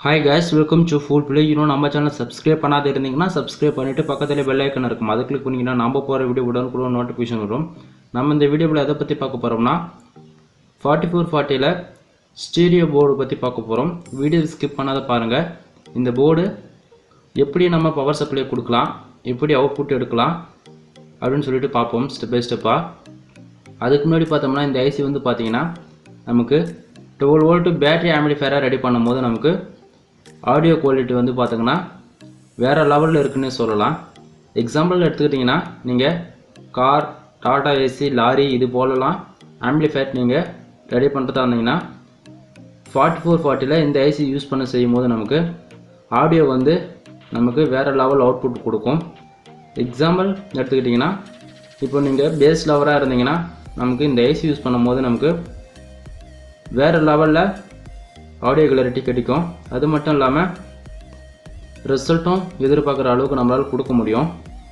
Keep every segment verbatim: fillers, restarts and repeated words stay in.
Hi guys, welcome to Full Play. You know நம்ம சேனலை subscribe பண்ணாத இருந்தீங்கன்னா சப்ஸ்கிரைப் பண்ணிட்டு பக்கத்துல பெல் ஐகான் இருக்கும். அதை கிளிக் பண்ணீங்கன்னா நாம போற வீடியோ உடனுக்குடன் நோட்டிஃபிகேஷன் வரும். நம்ம இந்த வீடியோல எதை பத்தி பார்க்க போறோம்னா forty-four forty ல ஸ்டீரியோ போர்டு பத்தி பார்க்க போறோம். வீடியோ ஸ்கிப் பண்ணாத பாருங்க. இந்த போர்டு எப்படி நம்ம பவர் சப்ளை கொடுக்கலாம், எப்படி அவுட்புட் எடுக்கலாம் அப்படினு சொல்லிட்டு பாப்போம் ஸ்டெப் பை ஸ்டெப்பா. அதுக்கு முன்னாடி பார்த்தோம்னா இந்த ஐசி வந்து பாத்தீங்கன்னா நமக்கு twelve volt பேட்டரி ஆம்பிளிஃபையரை ரெடி பண்ணும்போது நமக்கு ஆடியோ குவாலிட்டி வந்து பார்த்தீங்கன்னா வேறு லெவலில் இருக்குன்னு சொல்லலாம். எக்ஸாம்பிள் எடுத்துக்கிட்டிங்கன்னா நீங்கள் கார், டாடா ஏசி, லாரி இது போலலாம் ஆம்பிளிஃபையர் நீங்கள் ரெடி பண்ணுறதா இருந்தீங்கன்னா ஃபார்ட்டி ஃபோர் ஃபார்ட்டியில் இந்த ஐசி யூஸ் பண்ண செய்யும் போது நமக்கு ஆடியோ வந்து நமக்கு வேறு லெவல் அவுட்புட் கொடுக்கும். எக்ஸாம்பிள் எடுத்துக்கிட்டிங்கன்னா இப்போ நீங்கள் பேஸ் லெவலாக இருந்தீங்கன்னா நமக்கு இந்த ஐசி யூஸ் பண்ணும் போது நமக்கு வேறு லெவலில் ஆடியோ கிளாரிட்டி கிடைக்கும். அது மட்டும் இல்லாமல் ரிசல்ட்டும் எதிர்பார்க்குற அளவுக்கு நம்மளால் கொடுக்க முடியும்.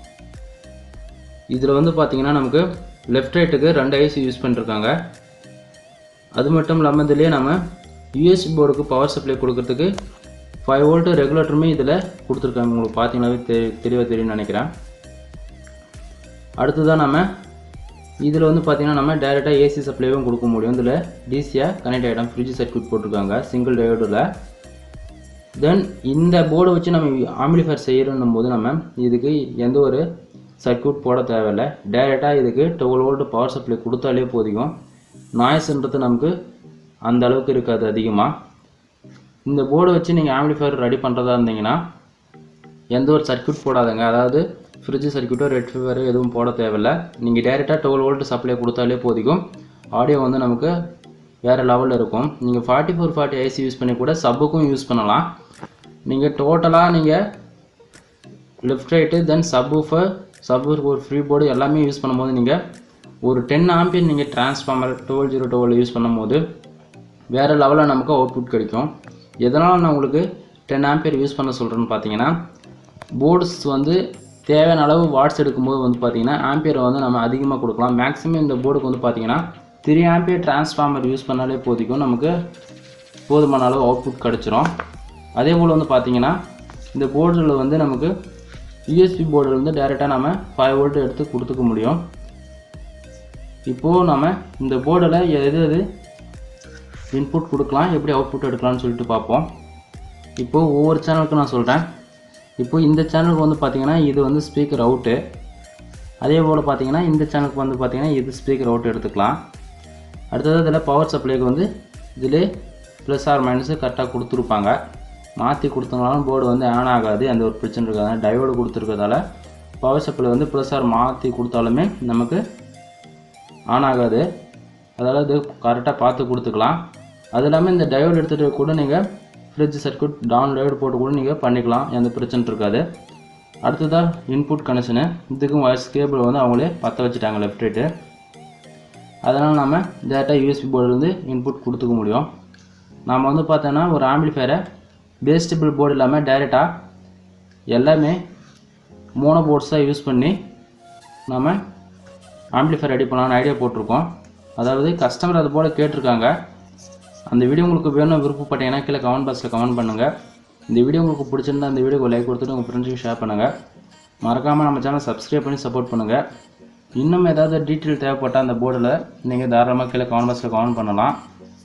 இதில் வந்து பார்த்திங்கன்னா நமக்கு லெஃப்ட் ரைட்டுக்கு ரெண்டு ஐசி யூஸ் பண்ணிருக்காங்க. அது மட்டும் இல்லாமல் இதுலேயே நம்ம யூஎஸ்பி போர்டுக்கு பவர் சப்ளை கொடுக்கறதுக்கு ஃபைவ் வோல்ட் ரெகுலேட்டருமே இதில் கொடுத்துருக்காங்க. உங்களுக்கு பார்த்தீங்கன்னாவே தெ தெளிவாக தெரியும்னு நினைக்கிறேன். அடுத்ததான் நம்ம இதில் வந்து பார்த்திங்கன்னா நம்ம டைரெக்டாக ஏசி சப்ளைவும் கொடுக்க முடியும். இதில் டிசியாக கனெக்ட் ஆகிடும். ஃப்ரிட்ஜ் சர்க்யூட் போட்டிருக்காங்க சிங்கிள் டயோடில். தென் இந்த போர்டை வச்சு நம்ம ஆம்பிளிஃபையர் செய்யணும் போது நம்ம இதுக்கு எந்த ஒரு சர்க்யூட் போட தேவையில்லை. டைரெக்டாக இதுக்கு டுவெல் வோல்ட் பவர் சப்ளை கொடுத்தாலே போதிக்கும். நாய்ஸ்ன்றது நமக்கு அந்த அளவுக்கு இருக்காது அதிகமாக. இந்த போர்டை வச்சு நீங்கள் ஆம்பிளிஃபையர் ரெடி பண்ணுறதா இருந்தீங்கன்னா எந்த ஒரு சர்க்யூட் போடாதுங்க. அதாவது ஃப்ரிட்ஜ் சர்க்யூட்டோ ரெக்டிஃபையரோ எதுவும் போட தேவையில்லை. நீங்கள் டைரெக்டாக டுவெல் வோல்ட் சப்ளை கொடுத்தாலே போதிக்கும். ஆடியோ வந்து நமக்கு வேறு லெவலில் இருக்கும். நீங்கள் forty four forty IC use பண்ணி கூட சப்புக்கும் யூஸ் பண்ணலாம். நீங்கள் டோட்டலாக நீங்கள் left right then subwoofer subwoofer ஒரு ஃப்ரீ போர்டு எல்லாமே யூஸ் பண்ணும்போது நீங்கள் ஒரு டென் ஆம்பியர் நீங்கள் transformer twelve zero twelve use பண்ணும்போது வேறு லெவலில் நமக்கு அவுட்புட் கிடைக்கும். எதனால் நான் உங்களுக்கு டென் ஆம்பியர் யூஸ் பண்ண சொல்கிறேன்னு பார்த்தீங்கன்னா போர்ட்ஸ் வந்து தேவையான அளவு வாட்ஸ் எடுக்கும்போது வந்து பார்த்திங்கன்னா ஆம்பியரை வந்து நம்ம அதிகமாக கொடுக்கலாம். மேக்ஸிமம் இந்த போர்டுக்கு வந்து பார்த்திங்கன்னா த்ரீ ஆம்பியர் டிரான்ஸ்ஃபார்மர் யூஸ் பண்ணாலே போதிக்கும். நமக்கு போதுமான அளவு அவுட்புட் கிடச்சிரும். அதே போல் வந்து பார்த்திங்கன்னா இந்த போர்டில் வந்து நமக்கு யூஎஸ்பி போர்டில் வந்து டைரெக்டாக நம்ம ஃபைவ் வோல்ட் எடுத்து கொடுத்துக்க முடியும். இப்போது நம்ம இந்த போர்டில் எது எது இன்புட் கொடுக்கலாம், எப்படி அவுட்புட் எடுக்கலாம்னு சொல்லிட்டு பார்ப்போம். இப்போது ஒவ்வொரு சேனலுக்கும் நான் சொல்கிறேன். இப்போ இந்த சேனலுக்கு வந்து பார்த்திங்கன்னா இது வந்து ஸ்பீக்கர் அவுட்டு. அதே போல் பார்த்திங்கன்னா இந்த சேனலுக்கு வந்து பார்த்திங்கன்னா இது ஸ்பீக்கர் அவுட் எடுத்துக்கலாம். அடுத்தது இதில் பவர் சப்ளைக்கு வந்து இதில் ப்ளஸ் ஆர் மைனஸு கரெக்டாக கொடுத்துருப்பாங்க. மாற்றி கொடுத்தனாலும் போர்டு வந்து ஆன் ஆகாது, அந்த ஒரு பிரச்சனை இருக்காது. டயோடு கொடுத்துருக்கிறதால பவர் சப்ளை வந்து ப்ளஸ் ஆர் மாற்றி கொடுத்தாலுமே நமக்கு ஆன் ஆகாது. அதாவது இது கரெக்டாக பார்த்து கொடுத்துக்கலாம். அது இல்லாமல் இந்த டயோடு எடுத்துகிட்டு கூட நீங்கள் ஃப்ரிட்ஜ் சர்க்யூட் டவுன் டயோடு போட்டு கூட நீங்கள் பண்ணிக்கலாம், எந்த பிரச்சனை இருக்காது. அடுத்ததாக இன்புட் கனெக்ஷனு. இதுக்கும் வயர்ஸ் கேபிள் வந்து அவங்களே பற்ற வச்சுட்டாங்க லெஃப்ட் ரைட்டு. அதனால் நம்ம டேரெக்டாக யூஎஸ்பி போர்டுலேருந்து இன்புட் கொடுத்துக்க முடியும். நாம் வந்து பார்த்தோன்னா ஒரு ஆம்பிளிஃபையரை பேஸ்டபிள் போர்டு இல்லாமல் டைரெக்டாக எல்லாமே மோனோ போர்ட்ஸாக யூஸ் பண்ணி நம்ம ஆம்பிளிஃபையர் ரெடி பண்ணலான்னு ஐடியா போட்டிருக்கோம். அதாவது கஸ்டமர் அது போல் கேட்டிருக்காங்க. அந்த வீடியோ உங்களுக்கு வேணும் விருப்பப்பட்டீங்கன்னா கீழே கமெண்ட் பாக்ஸில் கமெண்ட் பண்ணுங்கள். இந்த வீடியோ உங்களுக்கு பிடிச்சிருந்தா இந்த வீடியோக்கு லைக் கொடுத்துட்டு உங்கள் ஃப்ரெண்ட்ஸுக்கு ஷேர் பண்ணுங்கள். மறக்காமல் நம்ம சேனல் சப்ஸ்கிரைப் பண்ணி சப்போர்ட் பண்ணுங்கள். இன்னும் ஏதாவது டீட்டெயில் தேவைப்பட்டால் அந்த போர்டில் நீங்கள் தாராளமாக கீழே கமெண்ட் பாக்ஸில் கமெண்ட் பண்ணலாம்.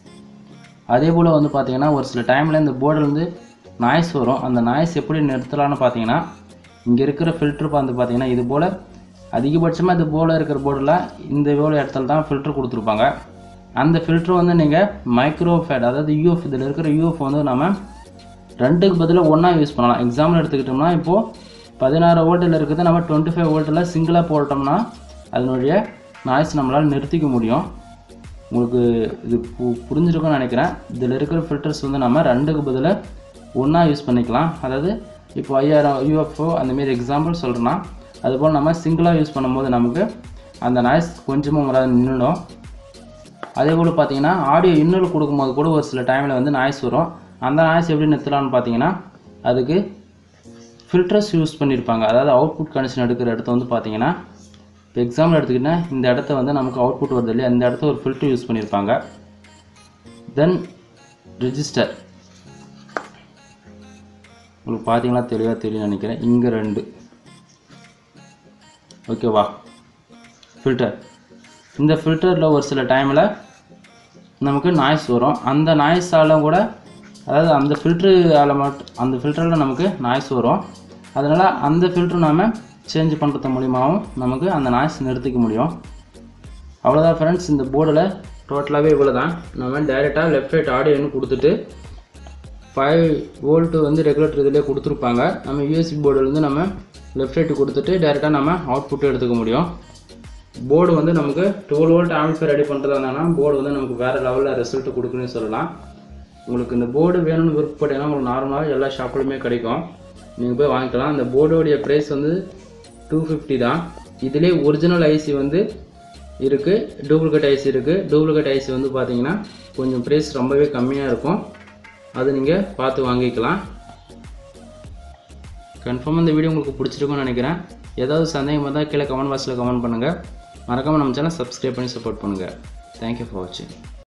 அதே போல் வந்து பார்த்திங்கன்னா ஒரு சில டைமில் இந்த போர்டில் வந்து நாய்ஸ் வரும். அந்த நாய்ஸ் எப்படி நிறுத்தலான்னு பார்த்தீங்கன்னா இங்கே இருக்கிற ஃபில்ட்ரு வந்து பார்த்திங்கன்னா இது போல் அதிகபட்சமாக இது போல் இருக்கிற போர்டில் இந்த போல் இடத்துல தான் ஃபில்ட்ரு கொடுத்துருப்பாங்க. அந்த ஃபில்ட்ரு வந்து நீங்கள் மைக்ரோ ஃபேட் அதாவது யூஎஃப் இதில் இருக்கிற யூஎஃப் வந்து நம்ம ரெண்டுக்கு பதிலாக ஒன்றா யூஸ் பண்ணலாம். எக்ஸாம்பிள் எடுத்துக்கிட்டோம்னா இப்போது பதினாறு வோல்ட்டில் இருக்கிறது நம்ம டுவெண்ட்டி ஃபைவ் வோல்ட்டில் சிங்கிளாக போட்டோம்னா அதனுடைய நாய்ஸ் நம்மளால் நிறுத்திக்க முடியும். உங்களுக்கு இது பு புரிஞ்சிருக்கும்னு நினைக்கிறேன். இதில் இருக்கிற ஃபில்டர்ஸ் வந்து நம்ம ரெண்டுக்கு பதிலாக ஒன்றா யூஸ் பண்ணிக்கலாம். அதாவது இப்போ ஐயாயிரம் யூஎஃப்ஓ அந்தமாரி எக்ஸாம்பிள் சொல்கிறேன்னா அதுபோல் நம்ம சிங்கிளாக யூஸ் பண்ணும்போது நமக்கு அந்த நாய்ஸ் கொஞ்சமாக வராது, நின்றுடும். அதே போல் பார்த்தீங்கன்னா ஆடியோ இன்னொரு கொடுக்கும்போது கூட ஒரு சில டைமில் வந்து நாய்ஸ் வரும். அந்த நாய்ஸ் எப்படி நிறுத்தலாம்னு பார்த்தீங்கன்னா அதுக்கு ஃபில்டர்ஸ் யூஸ் பண்ணியிருப்பாங்க. அதாவது அவுட்புட் கனெக்ஷன் எடுக்கிற இடத்த வந்து பார்த்தீங்கன்னா இப்போ எக்ஸாம்பிள் எடுத்துக்கிட்டா இந்த இடத்த வந்து நமக்கு அவுட்புட் வருது இல்லையா, அந்த இடத்த ஒரு ஃபில்டர் யூஸ் பண்ணியிருப்பாங்க. தென் ரெஜிஸ்டர் உங்களுக்கு பார்த்தீங்களா தெளிவாக தெரியும் நினைக்கிறேன். இங்கே ரெண்டு ஓகேவா ஃபில்டர். இந்த ஃபில்டரில் ஒரு சில டைமில் நமக்கு நாய்ஸ் வரும். அந்த நாய்ஸால் கூட அதாவது அந்த ஃபில்ட்ரு ஆல மட்டும் அந்த ஃபில்டரில் நமக்கு நாய்ஸ் வரும். அதனால் அந்த ஃபில்ட்ரு நாம் சேஞ்ச் பண்ணுறது மூலிமாவும் நமக்கு அந்த நாய்ஸ் நிறுத்திக்க முடியும். அவ்வளோதான் ஃப்ரெண்ட்ஸ். இந்த போர்டில் டோட்டலாகவே இவ்வளோ தான். நம்ம டைரெக்டாக லெஃப்ட் ரைட் ஆடியோன்னு கொடுத்துட்டு ஃபைவ் வோல்ட்டு வந்து ரெகுலேட்டர் இதிலே கொடுத்துருப்பாங்க. நம்ம யூஎஸ்பி போர்டுலேருந்து நம்ம லெஃப்ட் ரைட்டு கொடுத்துட்டு டைரெக்டாக நம்ம அவுட்புட்டு எடுத்துக்க முடியும். போர்டு வந்து நமக்கு டுவெல் வோல்ட் ஆம்பிளிஃபையர் ரெடி பண்ணுறதா இருந்தாலும் போர்டு வந்து நமக்கு வேறு லெவலில் ரிசல்ட் கொடுக்குன்னு சொல்லலாம். உங்களுக்கு இந்த போர்டு வேணும்னு விருப்பப்பட்டீங்கன்னா உங்களுக்கு நார்மலாக எல்லா ஷாப்லையுமே கிடைக்கும், நீங்கள் போய் வாங்கிக்கலாம். அந்த போர்டோடைய ப்ரைஸ் வந்து டூ ஃபிஃப்டி தான். இதிலே ஒரிஜினல் ஐசி வந்து இருக்குது, டூப்ளிகேட் ஐசி இருக்குது. டூப்ளிகேட் ஐசி வந்து பார்த்தீங்கன்னா கொஞ்சம் ப்ரைஸ் ரொம்பவே கம்மியாக இருக்கும், அது நீங்கள் பார்த்து வாங்கிக்கலாம். கன்ஃபார்மாக இந்த வீடியோ உங்களுக்கு பிடிச்சிருக்குன்னு நினைக்கிறேன். ஏதாவது சந்தேகம் இருந்தால் கீழே கமெண்ட் பாக்ஸில் கமெண்ட் பண்ணுங்கள். மறக்காமல் நம்ம சேனல் சப்ஸ்கிரைப் பண்ணி சப்போர்ட் பண்ணுங்கள். தேங்க்யூ ஃபார் வாட்சிங்.